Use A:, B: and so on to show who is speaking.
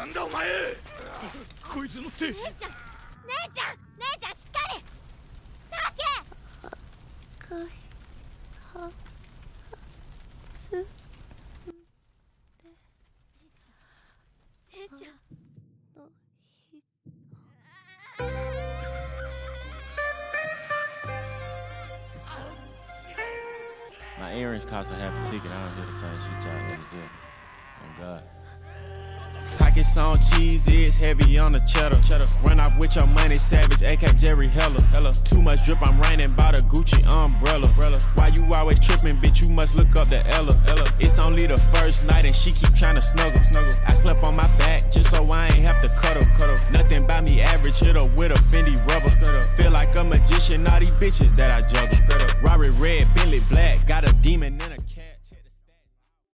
A: なんだお前。こいつの手。
B: 姉ちゃん、姉ちゃん、姉ちゃんしっかり。タケ。姉ちゃん。
C: My earrings cost a half a ticket. I don't hear the same shit y'all niggas hear. Oh God. Pockets on cheese, it's heavy on the cheddar. Run off with your money, savage, AK Jerry Heller. Too much drip, I'm raining by the Gucci umbrella. Why you always tripping, bitch? You must look up to Ella. It's only the first night and she keep trying to snuggle. I slept on my back just so I ain't have to cuddle. Nothing by me average, hit her with a Fendi rubber. Feel like a magician, all these bitches that I juggle. Rory red, Bentley black, got a demon in a